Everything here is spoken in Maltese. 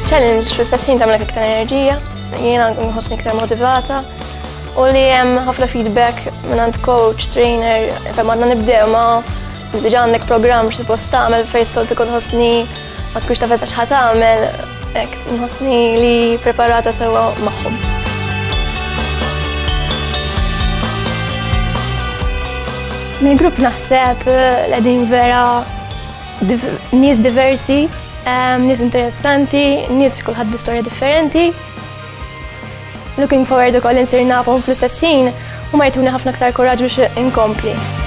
challenge fl-istess ħin tagħmel iktar enerġija, jiena nħossni iktar motivata u li hemm ħafna feedback minn coach, trainer, fejn għandna nibdew ma' diġà għandek programm x'suppost tagħmel fejn soltu tkun ħossni ma tkunx taf eżatt ħadd tagħmel, hekk nħossni li preparata sewwa magħhom. Mill-grupp naħseb qegħdin vera nies diversi, nies interessanti, nies kulħadd bi storja differenti. Looking forward ukoll insir nafhom fl-istess ħin u ma jtuni ħafna aktar kuraġġ biex inkompli.